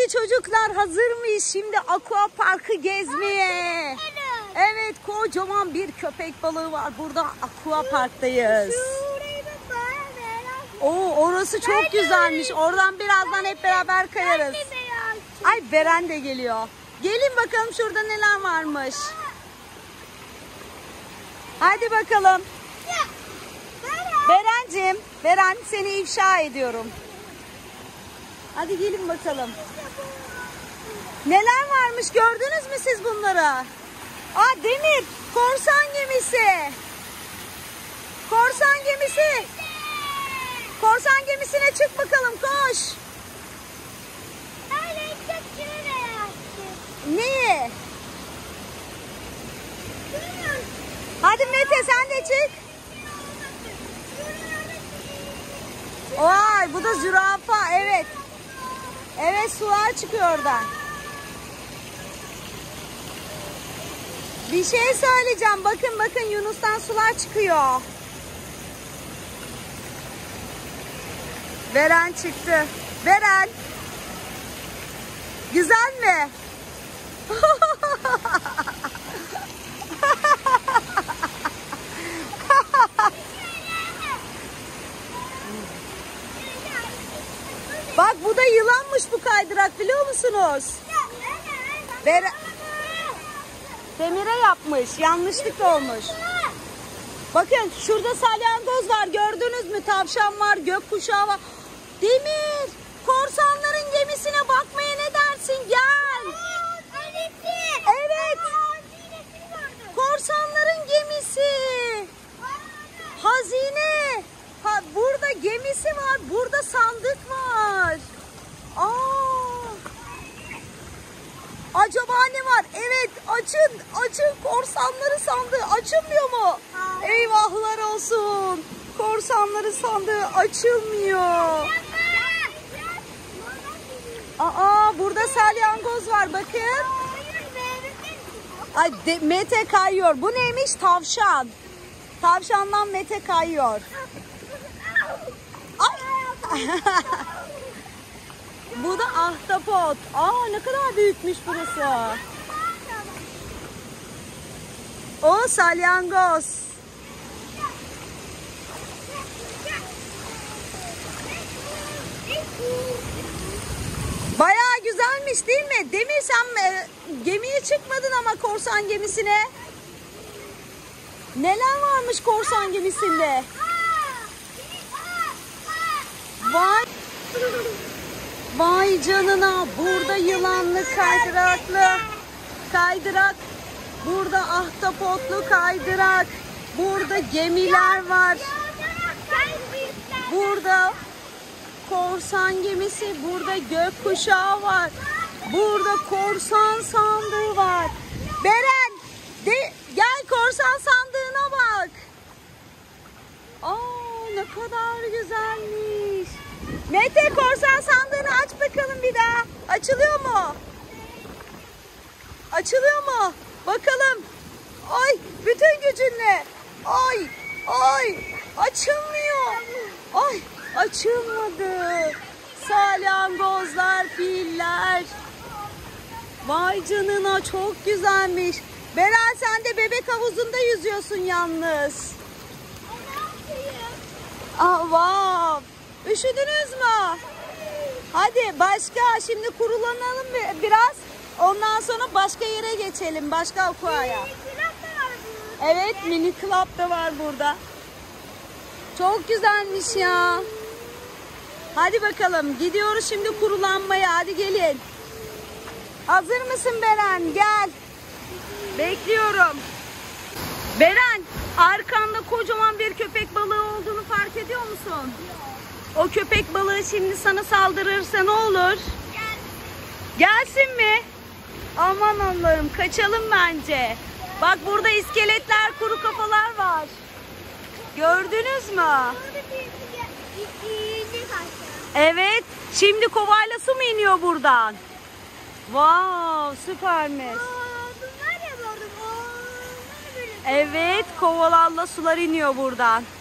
çocuklar, hazır mıyız şimdi aqua parkı gezmeye? Evet, kocaman bir köpek balığı var. Burada aqua parktayız. Oo, orası çok güzelmiş. Oradan birazdan hep beraber kayarız. Ay, Beren de geliyor. Gelin bakalım şurada neler varmış. Hadi bakalım. Berencim, Beren, seni ifşa ediyorum. Hadi gelin bakalım. Neler varmış, gördünüz mü siz bunları? Aa, Demir, korsan gemisi. Korsan gemisi. Korsan gemisine çık bakalım, koş. Niye? Hadi Mete, sen de çık. Vay, bu da zürafa, evet. Evet, sular çıkıyor oradan. Bir şey söyleyeceğim. Bakın bakın, Yunus'tan sular çıkıyor. Beren çıktı. Beren. Güzel mi? Bak, bu da yılanmış bu kaydırak, biliyor musunuz? Demir'e yapmış. Yanlışlıkla olmuş. Bakın şurada salyangoz var. Gördünüz mü? Tavşan var. Gökkuşağı var. Demir, korsanların gemisine bakmaya ne dersin? Gel. Evet. Korsanların gemisi. Hazine. Burada gemisi var. Burada sandık var. Acaba ne var? Evet, açın. Açın, korsanların sandığı. Açılmıyor mu? Eyvahlar olsun. Korsanların sandığı açılmıyor. Burada salyangoz var, bakın. Ay, Mete kayıyor. Bu neymiş? Tavşan. Tavşandan Mete kayıyor. Ay. Bu da ahtapot. Ne kadar büyükmüş burası. O salyangoz. Bayağı güzelmiş değil mi? Demir, sen gemiye çıkmadın ama korsan gemisine. Neler varmış korsan gemisinde? Vay. Vay canına, burada yılanlı kaydırak, burada ahtapotlu kaydırak, burada gemiler var, burada korsan gemisi, burada gökkuşağı var, burada korsan sandığı var. Beren, gel korsan sandığına bak. Ne kadar güzelmiş. Mete, korsan sandığını aç bakalım bir daha. Açılıyor mu? Açılıyor mu? Bakalım. Ay, bütün gücünle. Ay, açılmıyor. Ay, açılmadı. Salyangozlar, filler. Vay canına, çok güzelmiş. Beren, sen de bebek havuzunda yüzüyorsun yalnız. Wow. Üşüdünüz mü? Hadi başka, şimdi kurulanalım biraz. Ondan sonra başka yere geçelim. Başka aqua'ya. Evet, mini club da var burada. Çok güzelmiş ya. Hadi bakalım, gidiyoruz şimdi kurulanmaya. Hadi gelin. Hazır mısın Beren? Gel. Bekliyorum. Beren, arkanda kocaman bir köpek balığı olduğunu fark ediyor musun? O köpek balığı şimdi sana saldırırsa ne olur? Gelsin mi? Aman Allah'ım, kaçalım bence. Bak, burada iskeletler, kuru kafalar var. Gördünüz mü? Evet. Şimdi kovayla su mu iniyor buradan? Wow, süpermiş. Evet, kovalarla sular iniyor buradan.